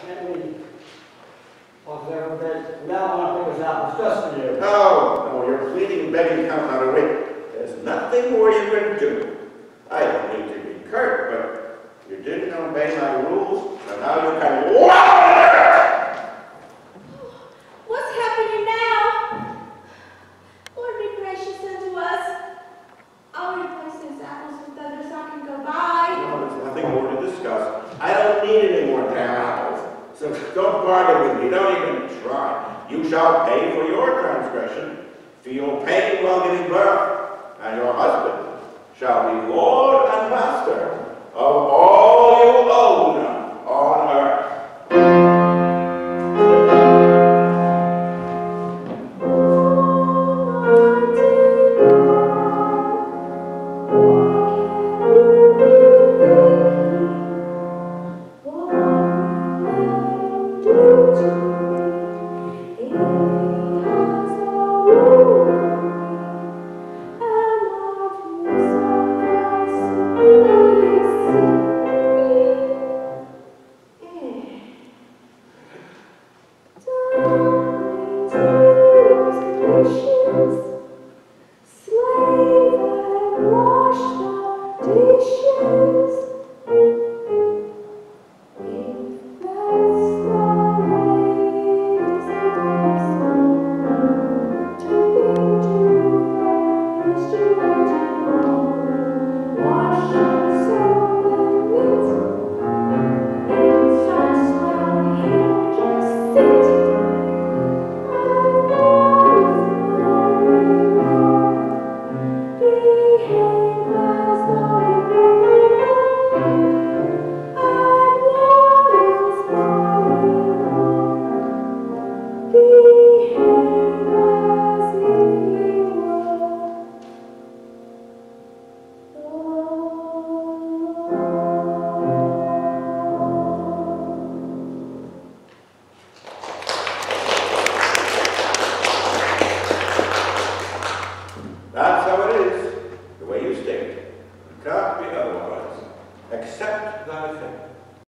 Can't we? Officer, we don't want to figure this out. It's just for you. No, you're pleading, begging, counting on a wait. There's nothing more you can do. I don't mean to be curt, but you didn't obey my rules, so now you can What's happening now? Lord be gracious unto us. I'll replace these apples with others so I can go by. No, there's nothing more to discuss. I don't need any more damn apples. So don't bargain with me. Don't even try. You shall pay for your transgression. Feel pain while giving birth. And your husband shall be Lord and Master of all you own